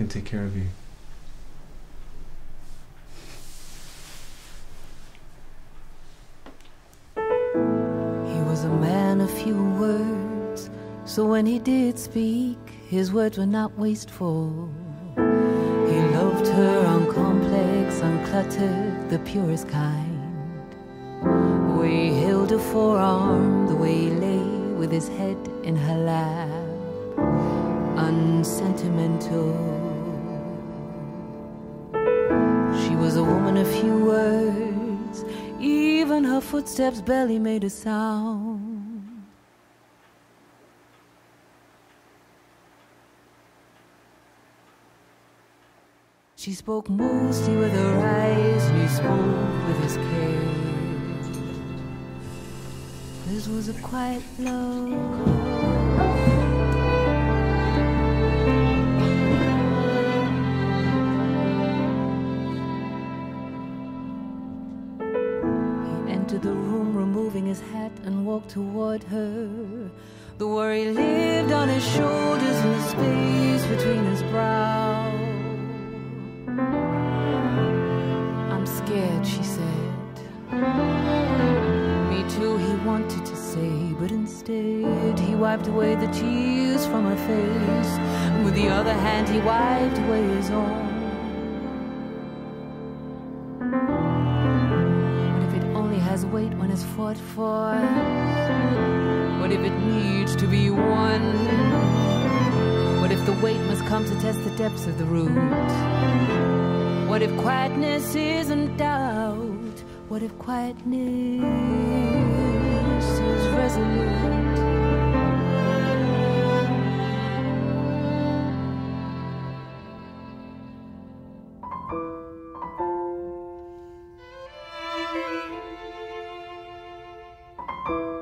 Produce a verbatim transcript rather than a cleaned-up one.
can take care of you. He was a man of few words, so when he did speak, his words were not wasteful. He loved her uncomplex, uncluttered, the purest kind. The way he held her forearm, the way he lay with his head in her lap, unsentimental. She was a woman of few words, even her footsteps barely made a sound. She spoke mostly with her eyes, and he spoke with his care. This was a quiet love. The room, removing his hat, and walked toward her. The worry lived on his shoulders in the space between his brow. I'm scared, she said. Me too, he wanted to say, but instead he wiped away the tears from her face. And with the other hand he wiped away his own. Has weight when it's fought for. What if it needs to be won? What if the weight must come to test the depths of the root? What if quietness isn't doubt? What if quietness is resolute? Thank you.